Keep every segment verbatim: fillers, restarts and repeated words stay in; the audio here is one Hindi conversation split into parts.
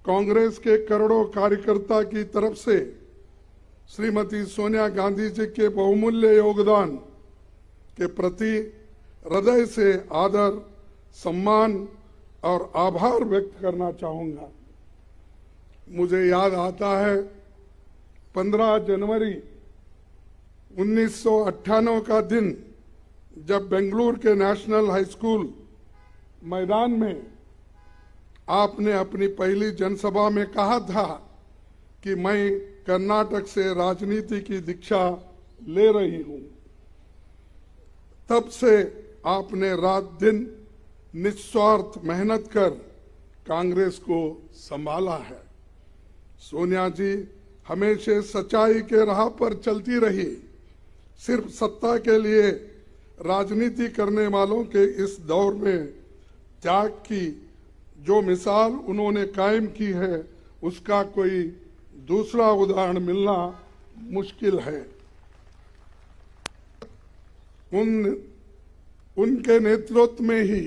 कांग्रेस के करोड़ों कार्यकर्ता की तरफ से श्रीमती सोनिया गांधी जी के बहुमूल्य योगदान के प्रति हृदय से आदर, सम्मान और आभार व्यक्त करना चाहूंगा। मुझे याद आता है पंद्रह जनवरी उन्नीस सौ अट्ठानवे का दिन, जब बेंगलुरु के नेशनल हाई स्कूल मैदान में आपने अपनी पहली जनसभा में कहा था कि मैं कर्नाटक से राजनीति की दीक्षा ले रही हूं। तब से आपने रात दिन निस्वार्थ मेहनत कर कांग्रेस को संभाला है। सोनिया जी हमेशा सच्चाई के राह पर चलती रही। सिर्फ सत्ता के लिए राजनीति करने वालों के इस दौर में त्याग की जो मिसाल उन्होंने कायम की है, उसका कोई दूसरा उदाहरण मिलना मुश्किल है। उन उनके नेतृत्व में ही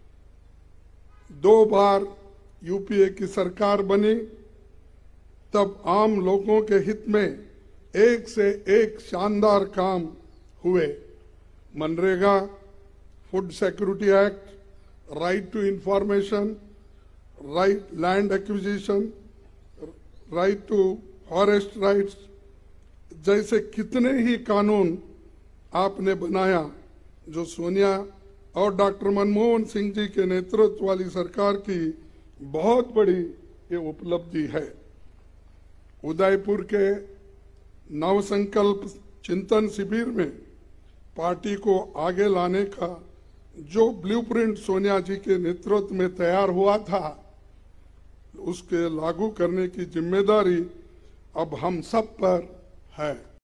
दो बार यूपीए की सरकार बनी। तब आम लोगों के हित में एक से एक शानदार काम हुए। MNREGA, food security act, right to information, right land acquisition, right to forest rights जैसे कितने ही कानून आपने बनाया, जो सोनिया और डॉक्टर मनमोहन सिंह जी के नेतृत्व वाली सरकार की बहुत बड़ी ये उपलब्धि है। उदयपुर के नवसंकल्प चिंतन शिविर में पार्टी को आगे लाने का जो ब्लूप्रिंट सोनिया जी के नेतृत्व में तैयार हुआ था, उसके लागू करने की जिम्मेदारी अब हम सब पर है।